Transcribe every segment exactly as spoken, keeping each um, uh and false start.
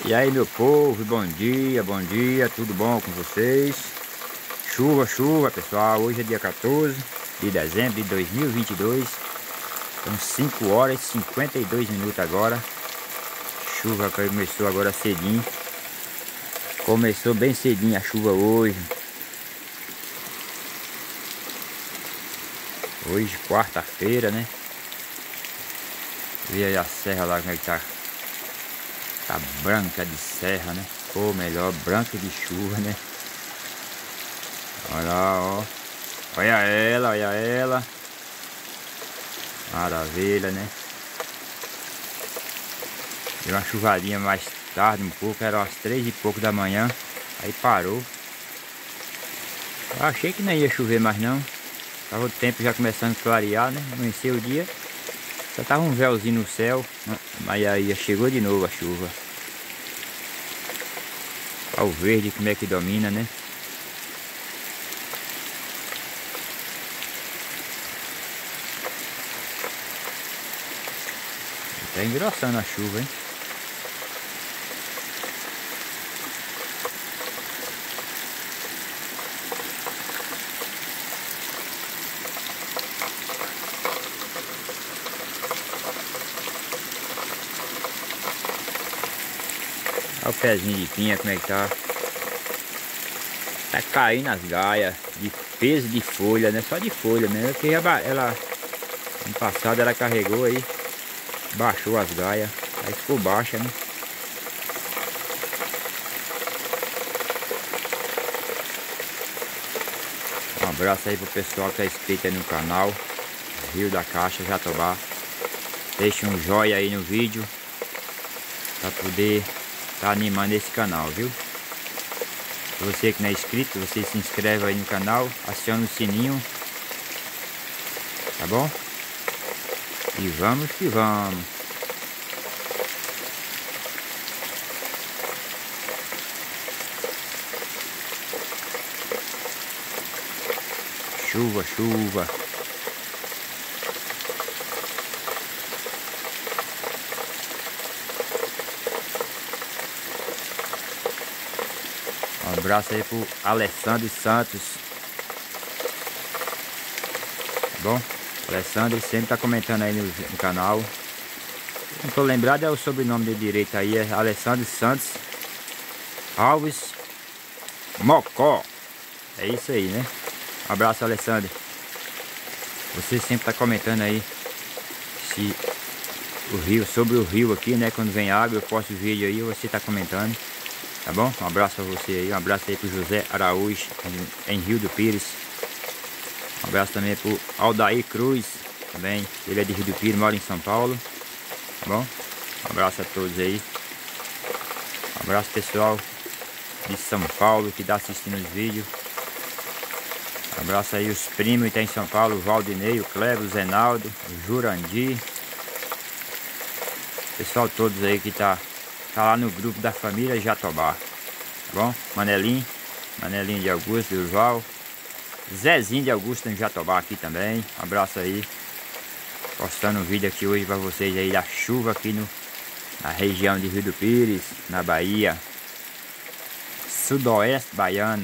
E aí, meu povo, bom dia, bom dia, tudo bom com vocês? Chuva, chuva, pessoal. Hoje é dia quatorze de dezembro de dois mil e vinte e dois. São cinco horas e cinquenta e dois minutos agora. Chuva começou agora cedinho. Começou bem cedinho a chuva hoje. Hoje, quarta-feira, né? Vê aí a serra lá como é que tá. Tá branca de serra, né? Ou melhor, branca de chuva, né? Olha lá, ó. Olha ela, olha ela. Maravilha, né? Deu uma chuvadinha mais tarde um pouco, era às três e pouco da manhã. Aí parou. Eu achei que não ia chover mais não. Tava o tempo já começando a clarear, né? Amanheceu o dia. Só tava um véuzinho no céu. Mas aí chegou de novo a chuva. Olha o verde como é que domina, né? Tá engrossando a chuva, hein? Olha o pezinho de pinha como é que tá. Tá caindo as gaias de peso de folha, né? Só de folha mesmo. Porque ela, ela ano passado ela carregou aí, baixou as gaias. Aí ficou baixa, né? Um abraço aí pro pessoal que tá inscrito aí no canal Rio da Caixa, Jatobá. Deixa um joinha aí no vídeo pra poder tá animando esse canal, viu? Você que não é inscrito, você se inscreve aí no canal, aciona o sininho, tá bom? E vamos que vamos. Chuva, chuva. Um abraço aí pro Alessandro Santos. Tá bom? Alessandro sempre tá comentando aí no, no canal. Não tô lembrado, é o sobrenome dele direito aí, é Alessandro Santos Alves Mocó. É isso aí, né? Um abraço, Alessandro. Você sempre tá comentando aí se o rio, sobre o rio aqui, né? Quando vem água, eu posto vídeo aí, você tá comentando. Tá bom? Um abraço pra você aí. Um abraço aí pro José Araújo, em, em Rio do Pires. Um abraço também pro Aldair Cruz, também. Ele é de Rio do Pires, mora em São Paulo. Tá bom? Um abraço a todos aí. Um abraço pessoal de São Paulo que tá assistindo os vídeos. Um abraço aí os primos que tá em São Paulo, o Valdinei, o Cleber, o Zenaldo, o Jurandir. Pessoal todos aí que tá, tá lá no grupo da família Jatobá. Tá bom? Manelinho, Manelinho de Augusto, Durval. Zezinho de Augusto em Jatobá aqui também. Um abraço aí. Postando um vídeo aqui hoje pra vocês aí da chuva aqui no, na região de Rio do Pires, na Bahia. Sudoeste baiano.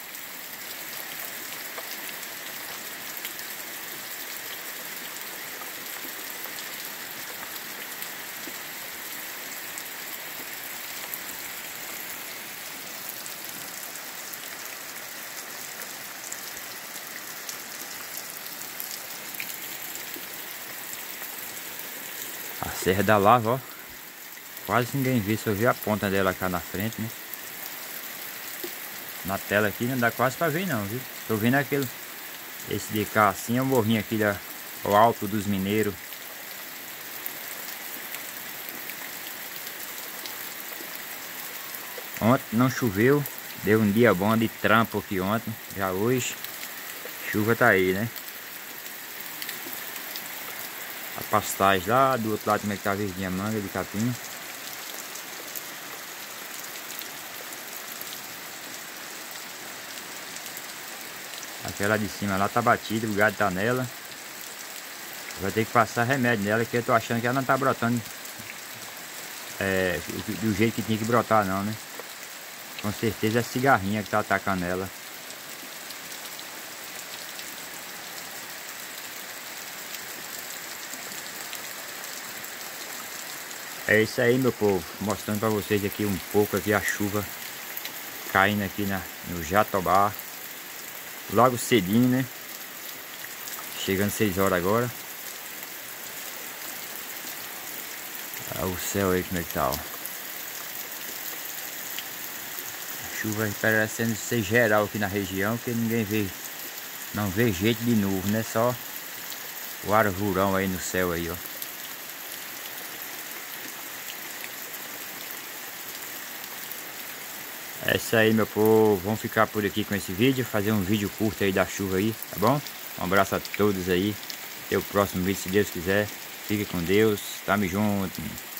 A Serra da Lava, ó. Quase ninguém vê, só vê a ponta dela cá na frente, né? Na tela aqui não dá quase pra ver não, viu? Tô vendo aquele... Esse de cá assim é o morrinho aqui da... O Alto dos Mineiros. Ontem não choveu. Deu um dia bom de trampo aqui ontem. Já hoje chuva tá aí, né? A pastagem lá do outro lado como é que tá verdinha, manga de capim. Aquela de cima lá tá batida, o gado tá nela. Vai ter que passar remédio nela, que eu tô achando que ela não tá brotando é, do jeito que tinha que brotar não, né? Com certeza é cigarrinha que tá atacando ela. É isso aí, meu povo, mostrando para vocês aqui um pouco aqui a chuva caindo aqui na, no Jatobá, logo cedinho, né? Chegando seis horas agora. Olha o céu aí como é que tá, ó. A chuva parecendo ser geral aqui na região, que ninguém vê, não vê jeito de novo, né? Só o arvurão aí no céu aí, ó. É isso aí, meu povo. Vamos ficar por aqui com esse vídeo. Fazer um vídeo curto aí da chuva aí, tá bom? Um abraço a todos aí. Até o próximo vídeo, se Deus quiser. Fique com Deus. Tamo junto.